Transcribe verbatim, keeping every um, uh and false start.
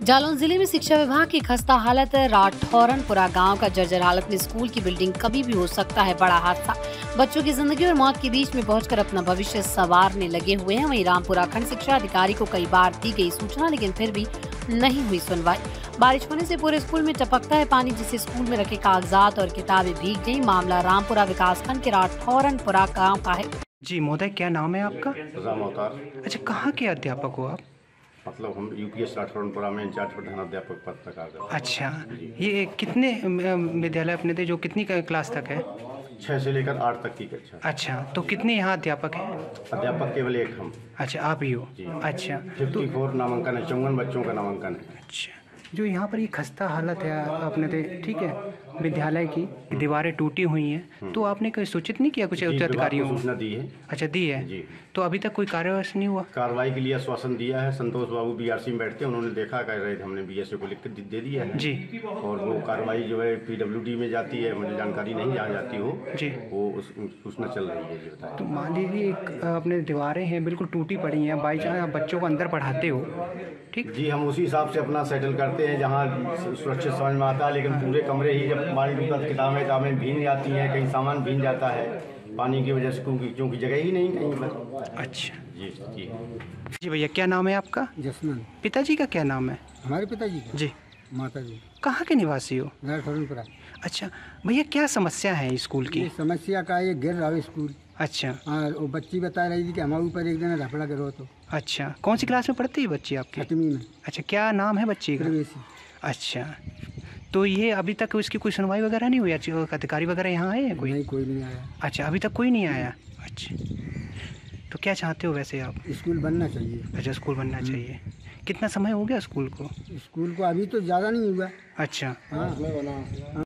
जालौन जिले में शिक्षा विभाग की खस्ता हालत। राठौरनपुरा गांव का जर्जर हालत में स्कूल की बिल्डिंग कभी भी हो सकता है बड़ा हादसा। बच्चों की जिंदगी और मौत के बीच में पहुंचकर अपना भविष्य संवारने लगे हुए हैं। वहीं रामपुरा खंड शिक्षा अधिकारी को कई बार दी गई सूचना, लेकिन फिर भी नहीं हुई सुनवाई। बारिश होने से पूरे स्कूल में टपकता है पानी, जिससे स्कूल में रखे कागजात और किताबें भीग गयी। मामला रामपुरा विकास खंड के राठौरनपुरा गाँव का है। जी महोदय, क्या नाम है आपका? राम अवतार। अच्छा, कहाँ के अध्यापक हो आप? मतलब हम यूपीएस राठौरनपुरा में इंचार्ज प्रधान अध्यापक पद तक आ गए। अच्छा, ये कितने विद्यालय अपने थे, जो कितनी क्लास तक है? छः से लेकर आठ तक की कक्षा। अच्छा, तो कितने यहाँ अध्यापक हैं? अध्यापक केवल एक हम। अच्छा, आप ही हो? अच्छा, फिफ्टी फोर नामांकन है, चौवन बच्चों का नामांकन है। अच्छा, जो यहाँ पर ये खस्ता हालत है अपने थे, ठीक है, विद्यालय की दीवारें टूटी हुई हैं, तो आपने कोई सूचित नहीं किया कुछ उच्च अधिकारियों को? सूचना दी है। अच्छा, दी है जी। तो अभी तक कोई कार्यवाही नहीं हुआ? कार्रवाई के लिए आश्वासन दिया है। संतोष बाबू बीआरसी में बैठते हैं, उन्होंने देखा कह रहे थे, हमने बीएसए को लिख कर दे दिया है जी। और वो कार्रवाई जो है पीडब्ल्यूडी में जाती है, मुझे जानकारी नहीं जहाँ जाती हो जी, वो सूचना चल रही है जी। बताइए। तो मान लीजिए एक अपने दीवारें हैं बिल्कुल टूटी पड़ी हैं, बाई चांस आप बच्चों को अंदर पढ़ाते हो, ठीक जी, हम उसी हिसाब से अपना सेटल करते हैं जहाँ सुरक्षित समझ में आता है, लेकिन पूरे कमरे ही जब पानी किताबें किताबें भीग जाती हैं, कहीं सामान भीग जाता है पानी की वजह से, क्योंकि क्योंकि जगह ही नहीं कहीं पर। अच्छा जी जी जी। भैया, क्या नाम है आपका? जसमन। पिताजी का क्या नाम है? हमारे पिताजी का? जी। माता जी। कहाँ के निवासी हो? राठौरनपुरा। अच्छा भैया, क्या समस्या है स्कूल की? ये समस्या का ये गिर रहा है स्कूल। अच्छा। हाँ, वो बच्ची बता रही थी कि हमारे ऊपर एक दिन रफड़ा करो तो। अच्छा, कौन सी क्लास में पढ़ती है बच्ची आपकी? छठवीं में। अच्छा, क्या नाम है बच्ची का? प्रवेशी। अच्छा, तो ये अभी तक इसकी कोई सुनवाई वगैरह नहीं हुई? अधिकारी वगैरह यहाँ आए हैं कोई? नहीं, कोई नहीं आया। अच्छा, अभी तक कोई नहीं आया। अच्छा, तो क्या चाहते हो वैसे आप? स्कूल बनना चाहिए। अच्छा, स्कूल बनना चाहिए। कितना समय हो गया स्कूल को? स्कूल को अभी तो ज़्यादा नहीं हुआ। अच्छा। हाँ।